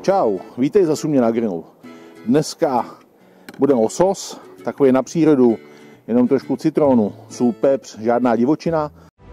Čau, vítej zase u mě na grilu. Dneska bude losos, takový na přírodu, jenom trošku citronu, sůl, pepř, žádná divočina.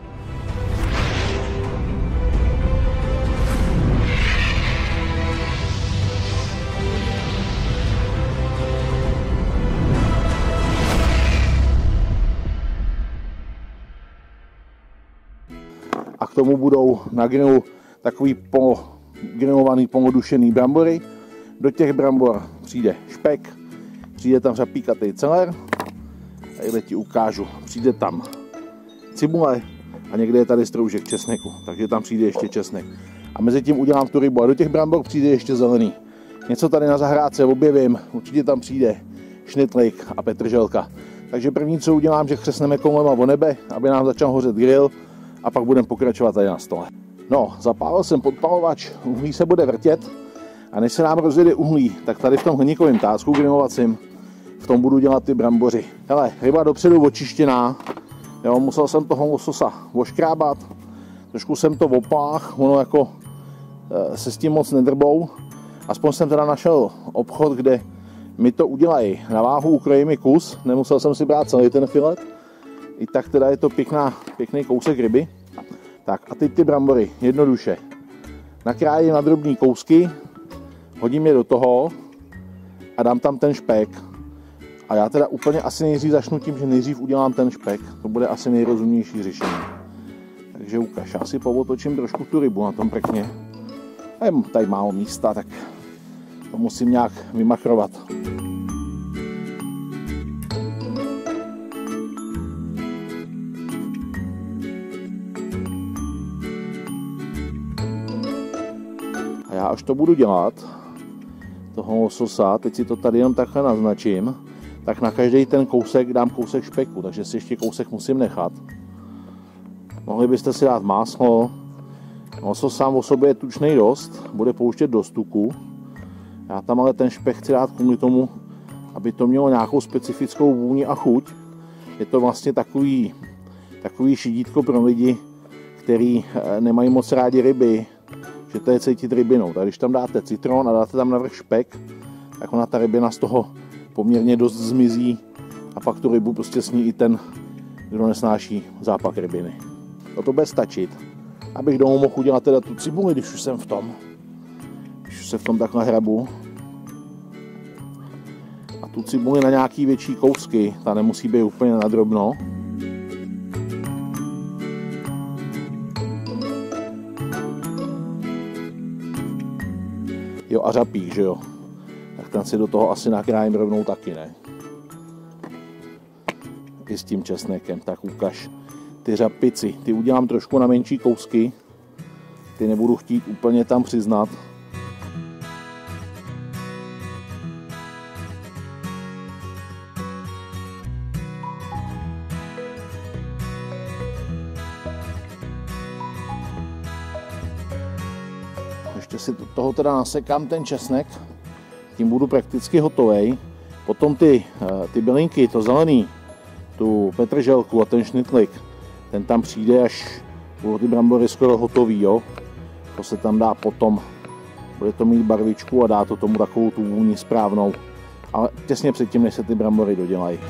A k tomu budou na grilu takový grilovaný, polodušený brambory. Do těch brambor přijde špek, přijde tam řapíkatý celer, tady ti ukážu, přijde tam cibule a někde je tady stroužek česneku, takže tam přijde ještě česnek. A mezi tím udělám tu rybu a do těch brambor přijde ještě zelený. Něco tady na zahrádce objevím, určitě tam přijde šnitlík a petrželka. Takže první, co udělám, že chřesneme koulema o nebe, aby nám začal hořet grill a pak budeme pokračovat tady na stole. No, zapálil jsem podpalovač, uhlí se bude vrtět a než se nám rozjede uhlí, tak tady v tom hliníkovém tácku grilovacím, v tom budu dělat ty bramboři. Hele, ryba dopředu očištěná, jo, musel jsem toho lososa oškrábat, trošku jsem to opách, ono jako se s tím moc nedrbou, aspoň jsem teda našel obchod, kde mi to udělají na váhu, ukrojí mi kus, nemusel jsem si brát celý ten filet, i tak teda je to pěkný kousek ryby. Tak a teď ty brambory, jednoduše, nakrájím na drobný kousky, hodím je do toho a dám tam ten špek. A já teda úplně asi nejdřív začnu tím, že nejdřív udělám ten špek, to bude asi nejrozumnější řešení. Takže ukaž, já si povotočím trošku tu rybu na tom pěkně. A je tady málo místa, tak to musím nějak vymachrovat. A já až to budu dělat, toho lososa, teď si to tady jenom takhle naznačím, tak na každý ten kousek dám kousek špeku, takže si ještě kousek musím nechat. Mohli byste si dát máslo, losos sám o sobě je tučnej dost, bude pouštět do tuku. Já tam ale ten špek chci dát kvůli tomu, aby to mělo nějakou specifickou vůni a chuť. Je to vlastně takový šidítko pro lidi, kteří nemají moc rádi ryby, že to je cítit rybinou. Tak když tam dáte citron a dáte tam navrch špek, tak ona ta rybina z toho poměrně dost zmizí a pak tu rybu prostě sní i ten, kdo nesnáší zápach rybiny. To bude stačit, abych domů mohl udělat teda tu cibuli, když už jsem v tom. Když už se v tom takhle hrabu. A tu cibuli na nějaký větší kousky, ta nemusí být úplně na drobno. Jo, a řapík, že jo. Tak ten si do toho asi nakrájím rovnou taky, ne? I s tím česnekem, tak ukaž. Ty řapici, ty udělám trošku na menší kousky. Ty nebudu chtít úplně tam přiznat. Ještě si toho teda nasekám ten česnek, tím budu prakticky hotovej. Potom ty bylinky, to zelený, tu petrželku a ten šnitlík, ten tam přijde, až budou ty brambory skoro hotový, jo. To se tam dá potom, bude to mít barvičku a dá to tomu takovou tu vůni správnou, ale těsně předtím, než se ty brambory dodělají.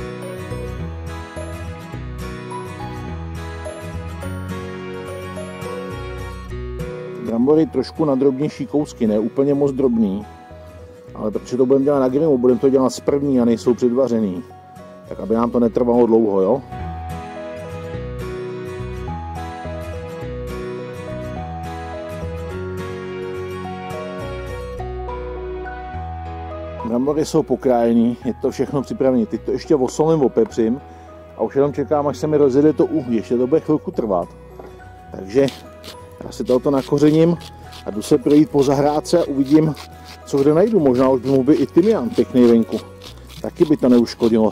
Brambory trošku na drobnější kousky, ne úplně moc drobný, ale protože to budeme dělat na grilu, budeme to dělat z první a nejsou předvařený, tak aby nám to netrvalo dlouho, jo. Brambory jsou pokrájený, je to všechno připravené. Teď to ještě osolím, opepřím a už jenom čekám, až se mi rozjede to uhlí, ještě to bude chvilku trvat. Takže já si toto nakořením a jdu se projít po zahrádce a uvidím, co kde najdu. Možná už by i tymián pěkný venku. Taky by to neuškodilo.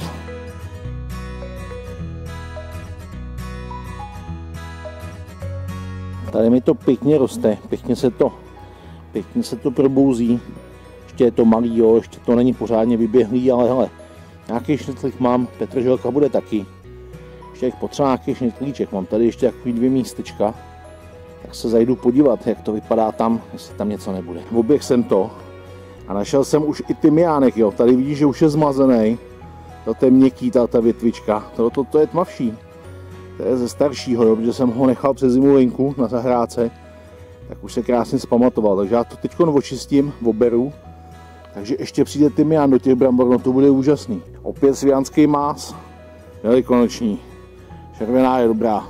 Tady mi to pěkně roste, pěkně se to probouzí. Ještě je to malý, jo, ještě to není pořádně vyběhlý, ale hele, nějaký šnitlík mám, petrželka bude taky. Ještě potřeba nějaký šnitlíček, mám tady ještě takový 2 místečka. tak se zajdu podívat, jak to vypadá tam, jestli tam něco nebude. Oběh jsem to a našel jsem už i tymiánek, jo. Tady vidíš, že už je zmazený. To je měkký, ta větvička. To je tmavší. To je ze staršího, jo, protože jsem ho nechal přes zimu venku na zahrádce. Tak už se krásně zpamatoval. Takže já to teď očistím, oberu. Takže ještě přijde tymián do těch brambor, no to bude úžasný. Opět svijanský más, velikonoční. Červená je dobrá.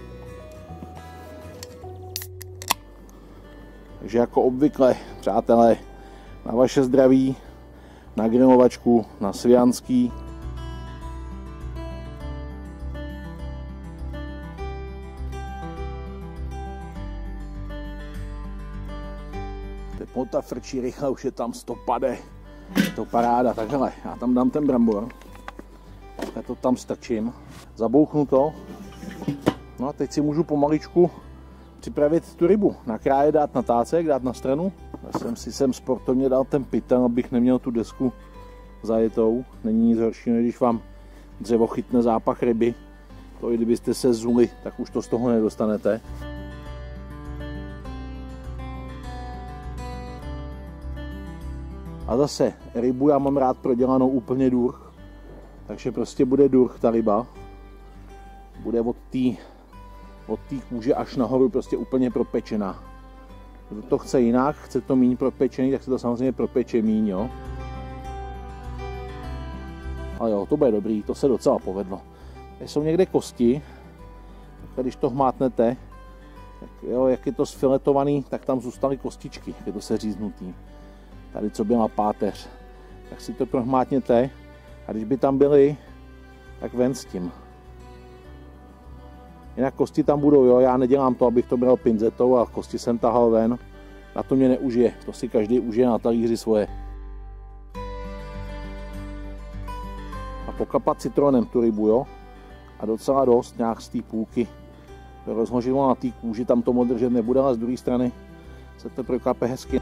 Takže jako obvykle, přátelé, na vaše zdraví, na grilovačku, na svijanský. Teplota frčí rychle, už je tam 100 pade. Je to paráda, takhle, já tam dám ten brambor. Já to tam strčím, zabouchnu to. No a teď si můžu pomaličku připravit tu rybu. Nakrájet, dát na tácek, dát na stranu. Já jsem si sem sportovně dal ten pytel, abych neměl tu desku zajetou. Není nic horšího, když vám dřevo chytne zápach ryby. To i kdybyste se zuli, tak už to z toho nedostanete. A zase, rybu já mám rád prodělanou úplně durch. Takže prostě bude durch ta ryba. Bude od té kůže až nahoru prostě úplně propečená. Kdo to chce jinak, chce to míň propečený, tak se to samozřejmě propeče míň, jo. Ale jo, to bude dobrý, to se docela povedlo. Tady jsou někde kosti, tak když to hmátnete, tak jo, jak je to sfiletovaný, tak tam zůstaly kostičky, je to seříznutý. Tady co byla páteř, tak si to prohmátněte a když by tam byly, tak ven s tím. Jinak kosti tam budou, jo, já nedělám to, abych to bral pinzetou a kosti jsem tahal ven. Na to mě neužije, to si každý užije na talíři svoje. A pokapat citronem tu rybu, jo, a docela dost, nějak z té půlky. To rozložilo na té kůži, tam to moc držet nebude, ale z druhé strany se to prokape hezky.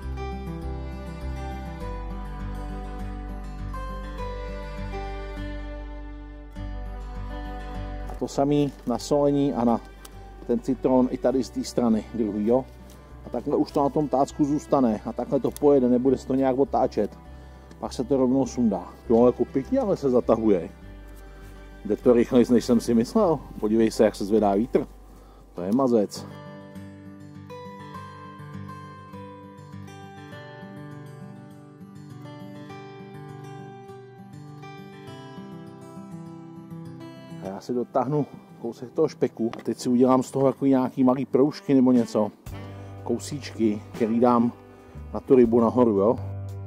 To samé na solení a na ten citron i tady z té strany druhý, jo. A takhle už to na tom tácku zůstane a takhle to pojede, nebude se to nějak otáčet. Pak se to rovnou sundá. Jo, jako pěkně, ale se zatahuje. Jde to rychleji, než jsem si myslel. Podívej se, jak se zvedá vítr. To je mazec. Já si dotáhnu kousek toho špeku. Teď si udělám z toho jako nějaký malý proužky nebo něco. Kousíčky, který dám na tu rybu nahoru, jo.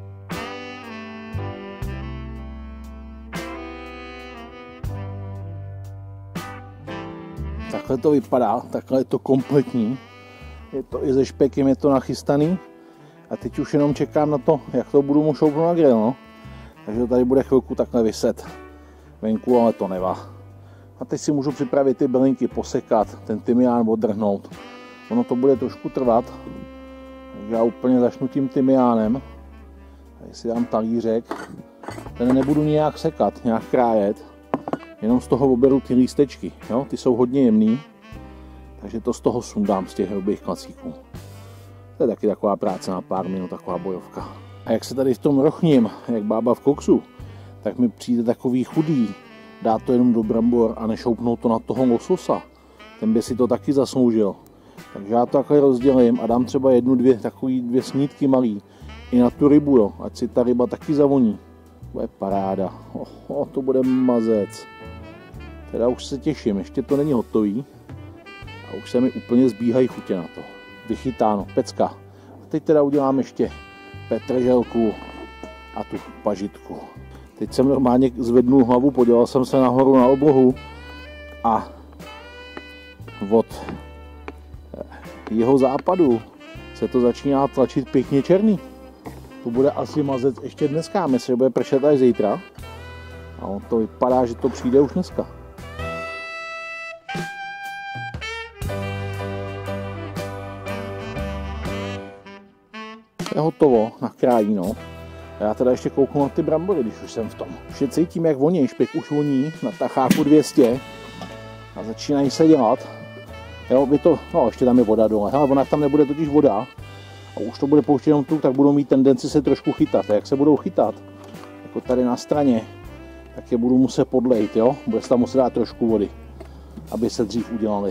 Takhle to vypadá, takhle je to kompletní. Je to i se špekem, je to nachystaný. A teď už jenom čekám na to, jak to budu mu šoupnout na grill, no. Takže tady bude chvilku takhle viset venku, ale to nevá. A teď si můžu připravit ty bylinky, posekat, ten tymián odrhnout. Ono to bude trošku trvat, takže já úplně začnu tím tymiánem. Tady si dám talířek. Ten nebudu nijak sekat, nějak krájet. Jenom z toho oberu ty lístečky, jo? Ty jsou hodně jemný, takže to z toho sundám z těch hrubých klacíků. To je taky taková práce na pár minut, taková bojovka. A jak se tady v tom rochním, jak bába v koksu, tak mi přijde takový chudý. Dát to jenom do brambor a nešoupnout to na toho lososa. Ten by si to taky zasloužil. Takže já to takhle rozdělím a dám třeba dvě snídky malý i na tu rybu, jo, ať si ta ryba taky zavoní. To je paráda. To bude mazec. Teda už se těším, ještě to není hotový. A už se mi úplně zbíhají chutě na to. Vychytáno, pecka. A teď teda udělám ještě petrželku a tu pažitku. Teď jsem normálně zvednul hlavu, podíval jsem se nahoru na oblohu a od jeho západu se to začíná tlačit pěkně černý. To bude asi mazec ještě dneska, myslím, že bude pršet až zítra. A on to vypadá, že to přijde už dneska. Je hotovo na krájí, no. A já teda ještě kouknu na ty brambory, když už jsem v tom. Už je cítím, jak voní, špek už voní na tacháku 200 a začínají se dělat. Jo, no ještě tam je voda dole, ale ona tam nebude totiž voda a už to bude pouštět jenom tu, tak budou mít tendenci se trošku chytat. A jak se budou chytat, jako tady na straně, tak je budu muset podlejt, jo? Bude se tam muset dát trošku vody, aby se dřív udělali.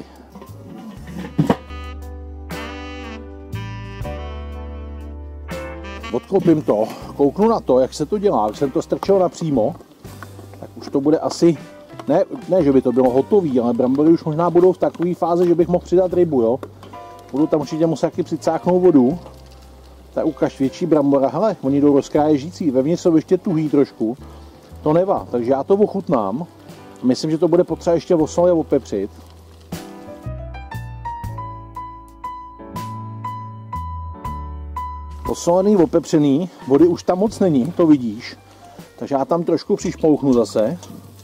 Odklopím to, kouknu na to, jak se to dělá, když jsem to strčil napřímo, tak už to bude asi, ne, že by to bylo hotový, ale brambory už možná budou v takové fázi, že bych mohl přidat rybu, jo. Budu tam určitě muset taky přicáknout vodu. Tak ukaž větší brambora, hele, oni jdou rozkráježící, vevnitř jsou ještě tuhý trošku, to nevá, takže já to ochutnám. Myslím, že to bude potřeba ještě osolit a opepřit. Osolený, opepřený, vody už tam moc není, to vidíš. Takže já tam trošku přišpouchnu zase.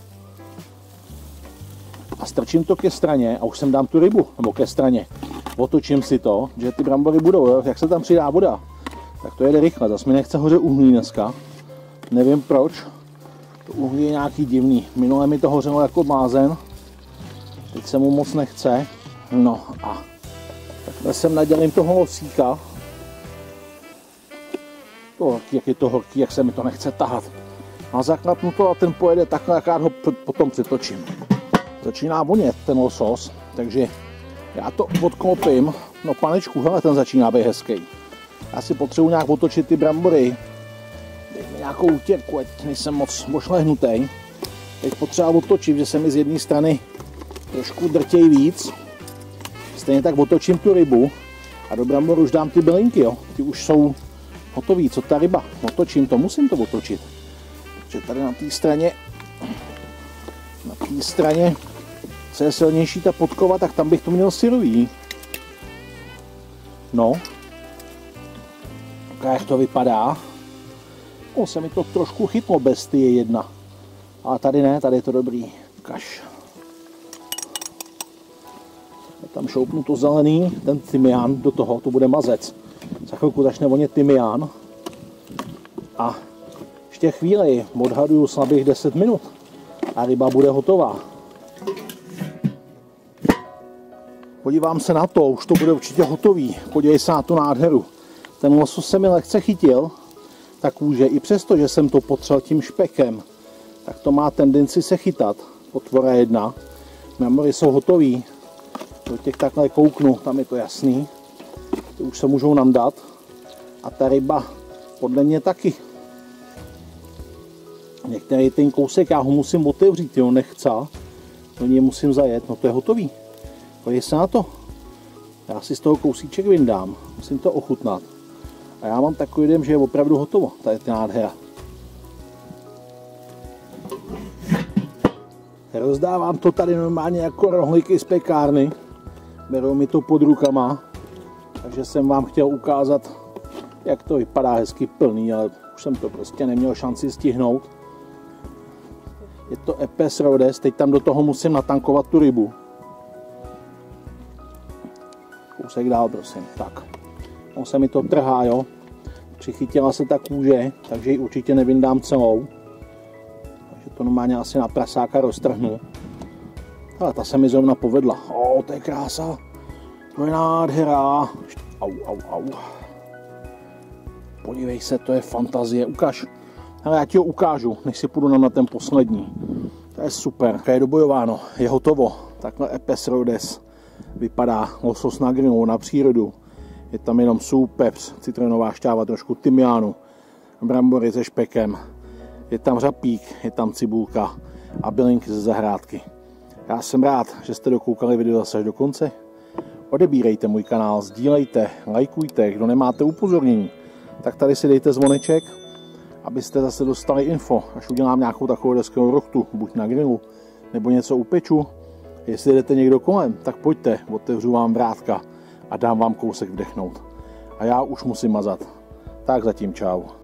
A strčím to ke straně a už sem dám tu rybu, nebo ke straně. Otočím si to, že ty brambory budou, jo? Jak se tam přidá voda, tak to jede rychle. Zase mi nechce hořet uhlí dneska. Nevím proč. To uhlí je nějaký divný. Minule mi to hořelo jako blázen. Teď se mu moc nechce. No a takhle sem nadělím toho losíka. To, jak je to horký, jak se mi to nechce tahat. A zaklapnu to a ten pojede takhle, jak já ho potom přetočím. Začíná vonět ten losos, takže já to odklopím. No panečku, hele, ten začíná být hezký. Já si potřebuji nějak otočit ty brambory. Dej mi nějakou utěrku, ať nejsem moc ošlehnutý. Teď potřeba otočit, že se mi z jedné strany trošku drtěj víc. Stejně tak otočím tu rybu a do brambor už dám ty bylinky, jo. Ty už jsou hotový, co ta ryba. Otočím to, musím to otočit. Takže tady na té straně, co je silnější ta podkova, tak tam bych to měl syrový. No. Tak jak to vypadá. O, se mi to trošku chytlo bez ty je jedna. Ale tady ne, tady je to dobrý. Kaš. Já tam šoupnu to zelený, ten tymián do toho, to bude mazec. Za chvilku začne vonět tymián. A ještě chvíli, odhaduju slabých 10 minut. A ryba bude hotová. Podívám se na to, už to bude určitě hotový. Podívej se na tu nádheru. Ten losos se mi lehce chytil, tak kůže, i přesto, že jsem to potřel tím špekem, tak to má tendenci se chytat. Potvora jedna. Brambory jsou hotový. Do těch takhle kouknu, tam je to jasný. Ty už se můžou nandat. A ta ryba podle mě taky. Některý ten kousek, já ho musím otevřít, jo, nechce. Do něj musím zajet, no to je hotový. Podívej se na to. Já si z toho kousíček vyndám, musím to ochutnat. A já mám takový dojem, že je opravdu hotovo, tady je nádhera. Rozdávám to tady normálně jako rohlíky z pekárny. Berou mi to pod rukama. Takže jsem vám chtěl ukázat, jak to vypadá hezky plný, ale už jsem to prostě neměl šanci stihnout. Je to Epes Rhodes, teď tam do toho musím natankovat tu rybu. Kousek dál, prosím. Tak, on se mi to trhá, jo. Přichytila se ta kůže, takže ji určitě nevyndám celou. Takže to normálně asi na prasáka roztrhnu. Ale ta se mi zrovna povedla. To je krása. To je nádhera. Au. Podívej se, to je fantazie. Ukaž. Ale já ti ho ukážu, než si půjdu na ten poslední. To je super. Je dobojováno, je hotovo. Takhle Epes Rhodes vypadá losos na grilu, na přírodu. Je tam jenom sůl, pepř, citronová šťáva, trošku tymiánu, brambory se špekem. Je tam řapík, je tam cibulka a bylinky ze zahrádky. Já jsem rád, že jste dokoukali video zase až do konce. Odebírejte můj kanál, sdílejte, lajkujte, kdo nemáte upozornění, tak tady si dejte zvoneček, abyste zase dostali info, až udělám nějakou takovou deskovou rochtu, buď na grilu, nebo něco upeču. Jestli jdete někdo kolem, tak pojďte, otevřu vám vrátka a dám vám kousek vdechnout. A já už musím mazat. Tak zatím čau.